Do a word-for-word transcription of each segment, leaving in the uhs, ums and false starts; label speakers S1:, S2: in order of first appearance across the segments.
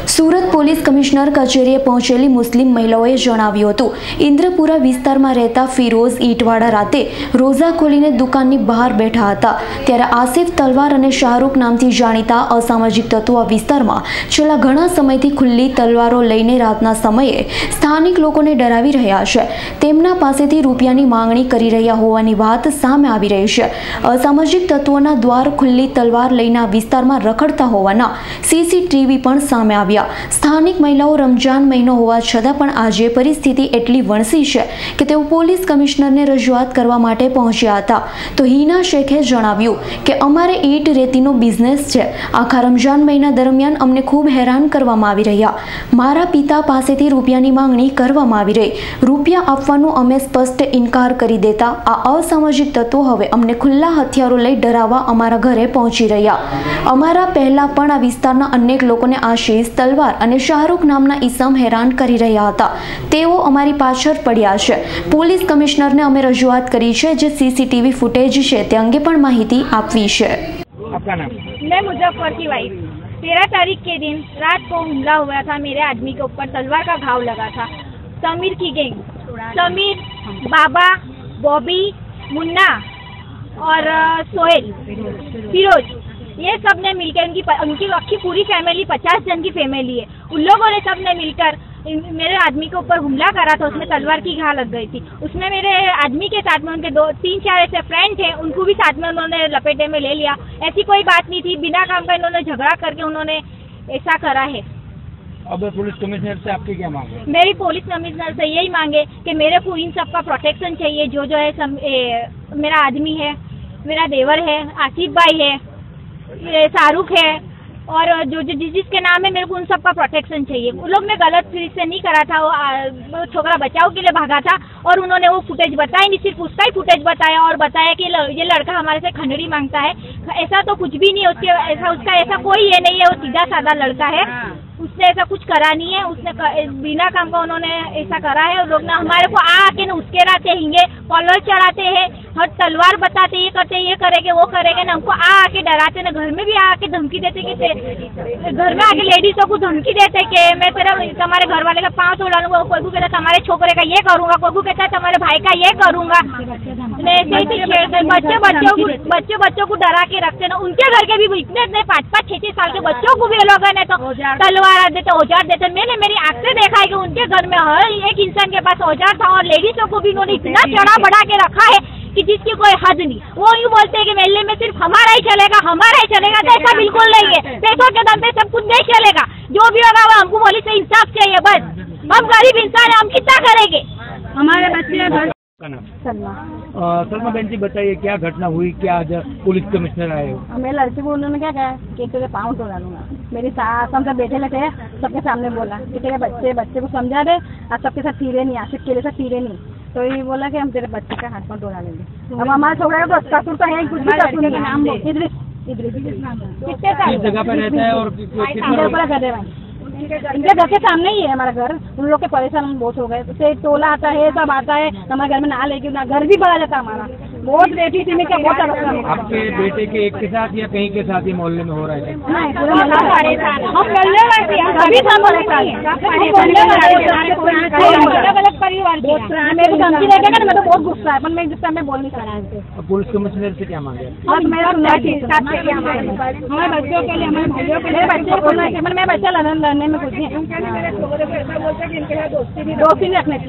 S1: Surat police commissioner કચેરીએ પહોંચેલી મુસ્લિમ મહિલાઓએ જણાવ્યું હતું, ઇન્દ્રપુરા વિસ્તારમાં રહેતા ફિરોઝ ઈટવાડા રાતે રોઝા ખોલીને દુકાનની બહાર બેઠા હતા ત્યારે આસિફ તલવાર અને શાહરૂખ નામથી જાણીતા અસામાજિક તત્વો આ વિસ્તારમાં છેલ્લા ઘણા સમયથી ખુલ્લી તલવારો લઈને રાતના સમયે સ્થાનિક લોકોને ડરાવી રહ્યા છે। તેમના પાસેથી રૂપિયાની માંગણી કરી રહ્યા હોવાની વાત સામે આવી રહી છે। અસામાજિક તત્વોના દ્વાર ખુલ્લી તલવાર લઈને આ વિસ્તારમાં રખડતા હોવાના સીસીટીવી પણ સામે આવ્યા। સ્થાનિક મહિલાઓ રમજાન મહિનો હોવા છતાં પણ આજે પરિસ્થિતિ એટલી વણસી છે કે તેઓ પોલીસ કમિશનરને રજૂઆત કરવા માટે પહોંચ્યા હતા। તો હિના શેખે જણાવ્યું કે અમારે ઈટ રેતીનો બિઝનેસ છે। આખા રમજાન મહિના દરમિયાન અમને ખૂબ હેરાન કરવામાં આવી રહ્યા। મારા પિતા પાસેથી રૂપિયાની માંગણી કરવામાં આવી રહી। રૂપિયા આપવાનો અમે સ્પષ્ટ ઇનકાર કરી દેતા આ અસામાજિક તત્વો હવે અમને ખુલ્લા હથિયારો લઈ ડરાવવા અમારા ઘરે પહોંચી રહ્યા। અમારા પહેલા પણ આ વિસ્તારના અનેક લોકોને આશીષ તલવાર અને શાહરૂખ નામના ઈસમ હેરાન કરી રહ્યા હતા। તેઓ અમારી પાછળ પડ્યા છે। પોલીસ કમિશનરને અમે રજૂઆત કરી છે જે સીસીટીવી ફૂટેજ છે તે अंगे પણ માહિતી આપવી છે।
S2: आपका नाम?
S3: मैं मुजफ्फर की वाइफ। तेरह तारीख के दिन रात को हमला हुआ था। मेरे आदमी के ऊपर तलवार का घाव लगा था। समीर की गैंग, समीर, बाबा, बॉबी, मुन्ना और सोहेल, फिरोज, ये सब ने मिलकर उनकी उनकी अक्की पूरी फैमिली पचास जन की फैमिली है। उन लोगों ने सब ने मिलकर मेरे आदमी के ऊपर हमला करा था। उसमें तलवार की घा लग गई थी। उसमें मेरे आदमी के साथ में उनके दो तीन चार ऐसे फ्रेंड थे, उनको भी साथ में उन्होंने लपेटे में ले लिया। ऐसी कोई बात नहीं थी। बिना काम का इन्होंने झगड़ा करके उन्होंने ऐसा करा है।
S2: अब पुलिस कमिश्नर से आपकी क्या मांग है?
S3: मेरी पुलिस कमिश्नर से यही मांगे कि मेरे को इन सब का प्रोटेक्शन चाहिए। जो जो है सब, ए, मेरा आदमी है, मेरा देवर है, आसिफ भाई है, शाहरुख है और जो जो जिस जिसके नाम है मेरे को उन सब का प्रोटेक्शन चाहिए। उन लोग ने गलत फिर से नहीं करा था। वो, वो छोकरा बचाव के लिए भागा था और उन्होंने वो फुटेज बताया नहीं, सिर्फ उसका ही फुटेज बताया और बताया कि ये लड़का हमारे से खंडड़ी मांगता है। ऐसा तो कुछ भी नहीं है उसके, ऐसा उसका ऐसा कोई ये नहीं है। वो सीधा साधा लड़का है। उसने ऐसा कुछ करा नहीं है। उसने बिना काम का उन्होंने ऐसा करा है। और लोग ना हमारे को आके न उसके हिंगे कॉलर चढ़ाते हैं, हर तलवार बताते, ये करते ये करेंगे वो करेंगे ना, हमको आके डराते ना। घर में भी आके धमकी देते कि घर में आके लेडीजों को धमकी देते कि मैं तेरा तुम्हारे घर वाले का पाँव तोड़ डालूंगा। कोई को कहता तुम्हारे छोकरे का ये करूंगा, कोई को कहता है तुम्हारे भाई का ये करूंगा। ऐसे ही छेड़ते बच्चे बच्चों को बच्चे बच्चों को डरा के रखते ना। उनके घर के भी इतने इतने पाँच पाँच छह छह साल के बच्चों को भी लोग ने तो तलवार देते, औजार देते। मैंने मेरी आँख से देखा है कि उनके घर में हर एक इंसान के पास औजार था और लेडीजों को भी उन्होंने इतना चढ़ा बढ़ा के रखा है कि जिसकी कोई हद नहीं। वो यूँ बोलते हैं कि मेले में सिर्फ हमारा ही चलेगा, हमारा ही चलेगा। तो ऐसा बिल्कुल नहीं है। पैसों के दम पे सब कुछ नहीं चलेगा। जो भी होगा वो हमको पुलिस से इंसाफ चाहिए। बस हम गरीब इंसान है, हम कितना करेंगे। हमारे बच्चे
S2: सलमा सलमा बहन जी बताइए क्या घटना हुई, क्या आज पुलिस कमिश्नर आए हो?
S4: मेरे लड़के को उन्होंने क्या कहा कि तेरे पाँव तोड़ा लूंगा। मेरी सास हम सब बैठे लेते हैं, सबके सामने बोला कि तेरे बच्चे बच्चे को समझा दे और सबके साथ तीरे नहीं, आशिक के साथ तीरे नहीं। तो ये बोला कि हम तेरे बच्चे का हाथ पर तोड़ा लेंगे। अब हमारा छोकरा का तो कसूर तो है, कुछ भी कसूर नहीं। नाम इधर इधर कितने
S2: जगह पे रहता है और
S4: इनके घर के सामने ही है हमारा घर। उन लोग के परेशान हम बहुत हो गए। तो टोला आता है, सब आता है हमारे घर में ना लेके ना घर भी बढ़ा जाता हमारा। बहुत बेटी थी, मैं क्या बहुत
S2: आपके बेटे के एक के साथ या कहीं के साथ ही मोहल्ले में हो रहा है?
S4: नहीं, पूरे हम मोहल्ले वाले सभी अलग परिवार मेरे को धमकी देगा ना, मैं तो बहुत गुस्सा है पर मैं जिस टाइम बोल नहीं सकता।
S2: पुलिस कमिश्नर से क्या मांगे?
S4: मेरा हमारे बच्चों के लिए, हमारे भाइयों के लिए, बच्चे को मैं बच्चा लड़ने में कुछ नहीं। दोस्ती रखने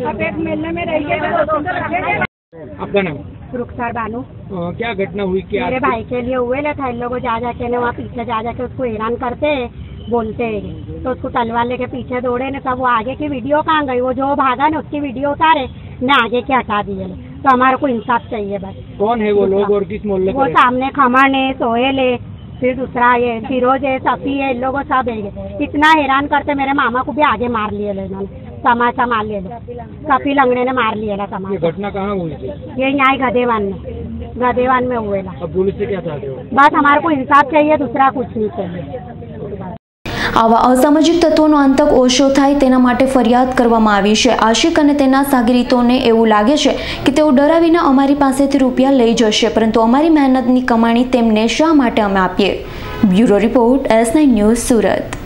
S4: चाहिए।
S2: आपका नाम?
S4: रुखसार बानू।
S2: क्या घटना हुई? क्या
S4: मेरे भाई के लिए हुए ना था। इन लोग जा जाके ना वहाँ पीछे जा जाके उसको हैरान करते बोलते हैं तो उसको तलवार लेके पीछे दौड़े ना। तब वो आगे की वीडियो कहाँ गई? वो जो भागा ना उसकी वीडियो उतारे ना आगे के हटा दिए। तो हमारे को इंसाफ चाहिए बस।
S2: कौन है वो लोग और किस मोहल्ले?
S4: वो सामने खमन है, सोहेल है, फिर दूसरा ये फिरोज है, सफी है। इन लोगों सब है। इतना हैरान करते मेरे मामा को भी आगे मार लिए इन्होंने। तमाचा मार लिया, कपी लंगड़े ने मार लिया तमाचा।
S2: ये घटना कहाँ हुई थी?
S4: ये यहाँ गधेवान में गधेवान में हुए।
S2: अब पुलिस से क्या चाहते हो?
S4: बस हमारे को इंसाफ चाहिए, दूसरा कुछ नहीं चाहिए।
S1: આવા અસામાજિક તત્વોનો આતંક ઓછો થાય તેના માટે ફરિયાદ કરવામાં આવી છે। આશિક અને તેના સાગરીતોને એવું લાગે છે કે તેઓ ડરાવીને અમારી પાસેથી રૂપિયા લઈ જશે, પરંતુ અમારી મહેનતની કમાણી તેમને શા માટે અમે આપીએ? Bureau report, S nine news, Surat.